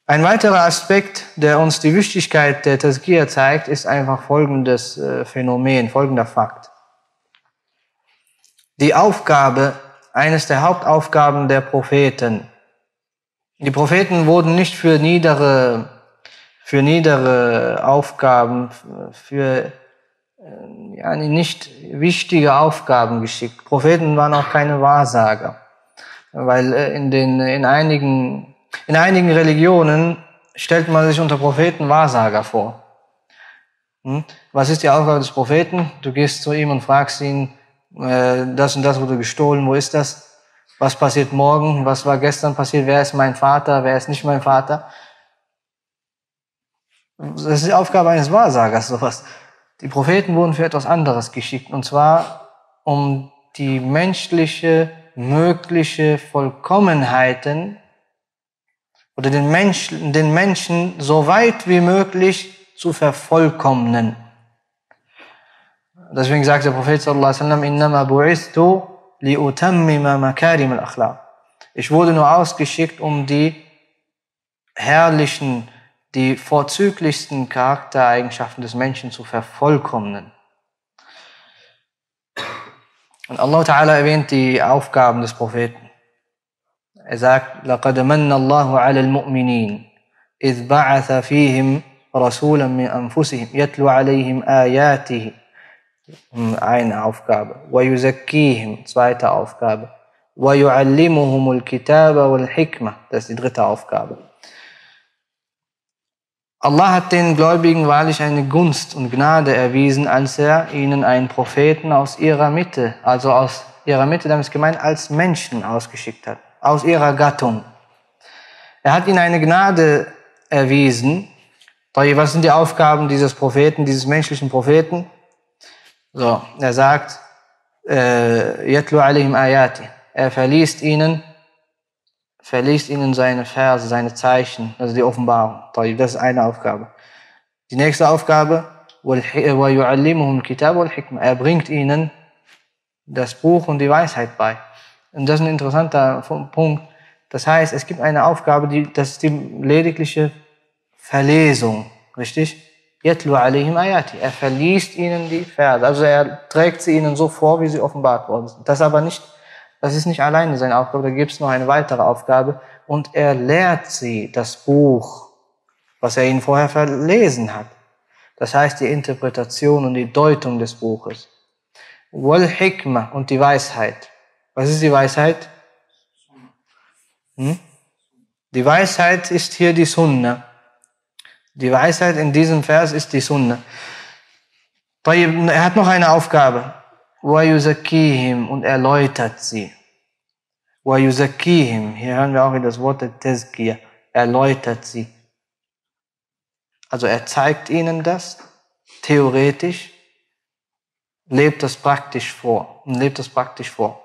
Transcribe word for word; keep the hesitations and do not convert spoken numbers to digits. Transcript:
Ein weiterer Aspekt, der uns die Wichtigkeit der Tazkiyah zeigt, ist einfach folgendes äh, Phänomen, folgender Fakt. Die Aufgabe, eines der Hauptaufgaben der Propheten. Die Propheten wurden nicht für niedere, für niedere Aufgaben, für äh, ja, nicht wichtige Aufgaben geschickt. Propheten waren auch keine Wahrsager, weil äh, in den in einigen In einigen Religionen stellt man sich unter Propheten Wahrsager vor. Hm? Was ist die Aufgabe des Propheten? Du gehst zu ihm und fragst ihn, äh, das und das wurde gestohlen, wo ist das? Was passiert morgen? Was war gestern passiert? Wer ist mein Vater? Wer ist nicht mein Vater? Das ist die Aufgabe eines Wahrsagers, sowas. Die Propheten wurden für etwas anderes geschickt, und zwar um die menschliche, mögliche Vollkommenheiten oder den Menschen, den Menschen so weit wie möglich zu vervollkommnen. Deswegen sagt der Prophet sallallahu alaihi wasallam, innama bu'ithtu li'utammima makarim al-akhlaq. Ich wurde nur ausgeschickt, um die herrlichen, die vorzüglichsten Charaktereigenschaften des Menschen zu vervollkommnen. Und Allah Ta'ala erwähnt die Aufgaben des Propheten. Er sagt, لَقَدْ مَنَّ اللَّهُ عَلَى الْمُؤْمِنِينَ إِذْ بَعَثَ فِيهِمْ رَسُولًا مِنْ أَنفُسِهِمْ يَتْلُو عَلَيْهِمْ آيَاتِهِ. Eine Aufgabe. وَيُزَكِّيهِمْ, zweite Aufgabe. وَيُعَلِّمُهُمُ الْكِتَابَ وَالْحِكْمَةَ, das ist die dritte Aufgabe. Allah hat den Gläubigen wahrlich eine Gunst und Gnade erwiesen, als er ihnen einen Propheten aus ihrer Mitte, also aus ihrer Mitte, damit ist gemeint, als Menschen ausgeschickt hat, aus ihrer Gattung. Er hat ihnen eine Gnade erwiesen. Was sind die Aufgaben dieses Propheten, dieses menschlichen Propheten? So, er sagt, Yatlu alayhim ayati. Er verliest ihnen, verliest ihnen seine Verse, seine Zeichen, also die Offenbarung. Das ist eine Aufgabe. Die nächste Aufgabe, وَيُعَلِّمُهُمُ الْكِتَابَ وَالْحِكْمَةَ. Er bringt ihnen das Buch und die Weisheit bei. Und das ist ein interessanter Punkt. Das heißt, es gibt eine Aufgabe, die, das ist die ledigliche Verlesung, richtig? Yatlu alayhim ayati. Er verliest ihnen die Verse, also er trägt sie ihnen so vor, wie sie offenbart worden sind. Das aber nicht, das ist nicht alleine seine Aufgabe, da gibt es noch eine weitere Aufgabe, und er lehrt sie das Buch, was er ihnen vorher verlesen hat. Das heißt die Interpretation und die Deutung des Buches. Wal Hikmah, und die Weisheit. Was ist die Weisheit? Hm? Die Weisheit ist hier die Sunna. Die Weisheit in diesem Vers ist die Sunna. Er hat noch eine Aufgabe. وَيُزَكِّيهِمْ, und er läutert sie. وَيُزَكِّيهِمْ, hier hören wir auch wieder das Wort der Tazkiyah. Er läutert sie. Also er zeigt ihnen das, theoretisch, lebt das praktisch vor. Und lebt das praktisch vor.